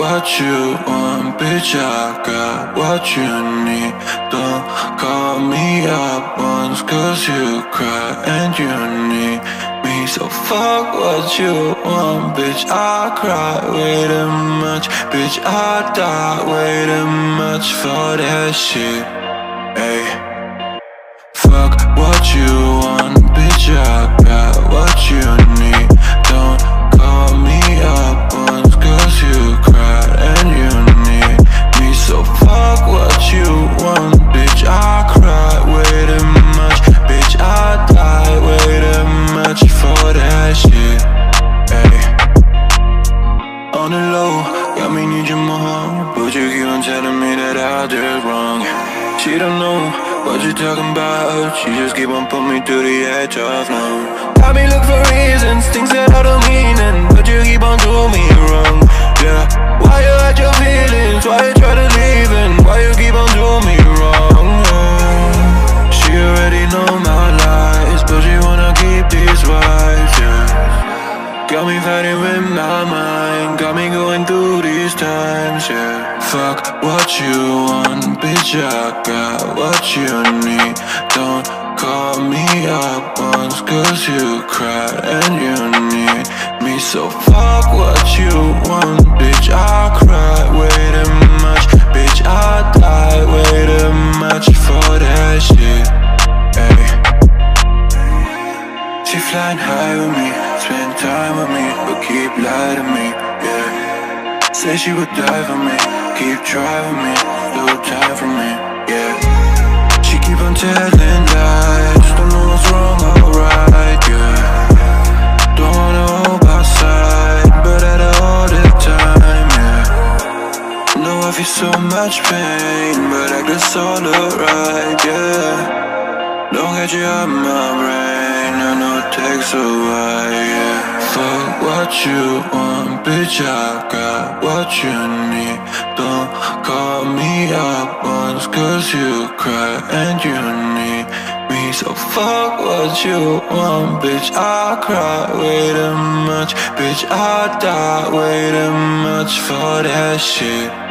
what you want, bitch, I got what you need. Don't call me up once, cause you cry and you need me. So fuck what you want, bitch, I cry way too much. Bitch, I die way too much for that shit. Ay. Fuck what you want, bitch, I got what you need. Don't call me up once, cause you cried and you need me. So fuck what you want, bitch, I cry way too much. Bitch, I die way too much for that shit. Ay. On the low, got me need you more, but you keep on telling me that I did wrong. She don't know what you talking about. She just keep on putting me to the edge of no. Got me look for reasons, things that I don't mean, and but you keep on doing me wrong. Yeah, why you hide your feelings? Why you try to leave? And why you keep on doing me wrong? She already know my lies, but she wanna keep these vibes. Yeah, got me fighting with my mind, got me going through these times. Yeah. Fuck what you want, bitch, I got what you need. Don't call me up once, cause you cried and you need me. So fuck what you want, bitch, I cry way too much. Bitch, I die way too much for that shit. Ay. She flying high with me, spend time with me, but keep lying to me, yeah. Say she would die for me, keep driving me, no time for me, yeah. She keep on telling lies, don't know what's wrong or right, yeah. Don't wanna hold outside, but at all the time, yeah. Know I feel so much pain, but I guess all alright, yeah. Don't get you out my brain, I know it takes a while, yeah. Fuck what you want, bitch, I got what you need. Don't call me up once, cause you cry and you need me. So fuck what you want, bitch, I cry way too much. Bitch, I die way too much for that shit.